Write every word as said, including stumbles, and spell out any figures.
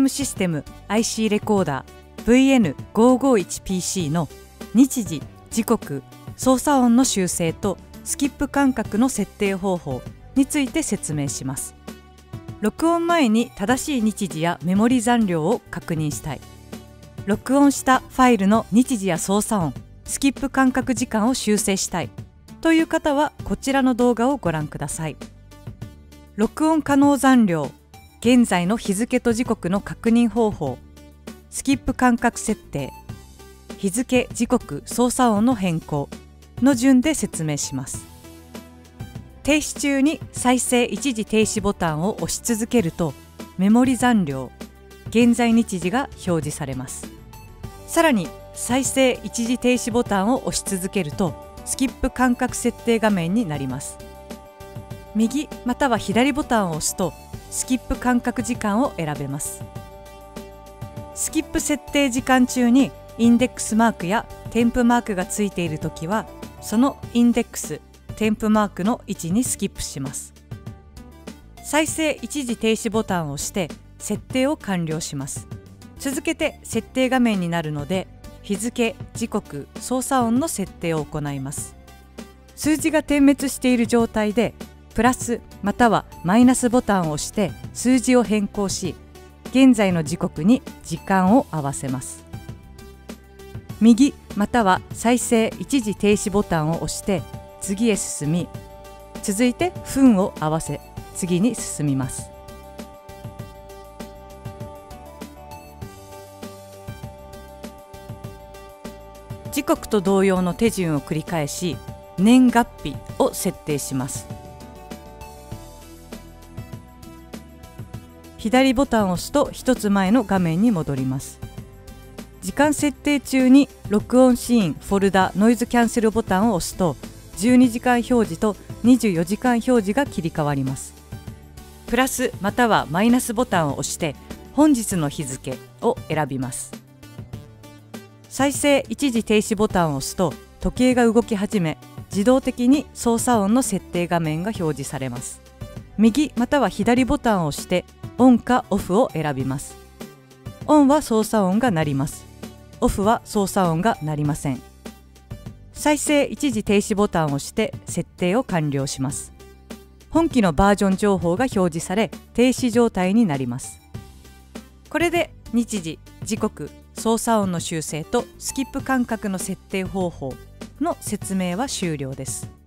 ム システム アイシー レコーダー ブイエヌごーごーいちピーシー の日時、時刻、操作音の修正とスキップ間隔の設定方法について説明します。録音前に正しい日時やメモリ残量を確認したい。録音したファイルの日時や操作音、スキップ間隔時間を修正したいという方はこちらの動画をご覧ください。録音可能残量、現在の日付と時刻の確認方法、スキップ間隔設定、日付、時刻、操作音の変更の順で説明します。停止中に再生一時停止ボタンを押し続けるとメモリ残量、現在日時が表示されます。さらに再生一時停止ボタンを押し続けるとスキップ間隔設定画面になります。右または左ボタンを押すとスキップ間隔時間を選べます。スキップ設定時間中にインデックスマークや添付マークがついているときはそのインデックス、添付マークの位置にスキップします。再生一時停止ボタンを押して設定を完了します。続けて設定画面になるので日付、時刻、操作音の設定を行います。数字が点滅している状態でプラスまたはマイナスボタンを押して数字を変更し現在の時刻に時間を合わせます。右または再生一時停止ボタンを押して次へ進み、続いて分を合わせ次に進みます。時刻と同様の手順を繰り返し年月日を設定します。左ボタンを押すと一つ前の画面に戻ります。時間設定中に録音シーン、フォルダ、ノイズキャンセルボタンを押すとじゅうにじかん表示とにじゅうよじかん表示が切り替わります。プラスまたはマイナスボタンを押して本日の日付を選びます。再生一時停止ボタンを押すと時計が動き始め自動的に操作音の設定画面が表示されます。右または左ボタンを押してオンかオフを選びます。オンは操作音が鳴ります。オフは操作音が鳴りません。再生一時停止ボタンを押して設定を完了します。本機のバージョン情報が表示され停止状態になります。これで日時、時刻、操作音の修正とスキップ間隔の設定方法の説明は終了です。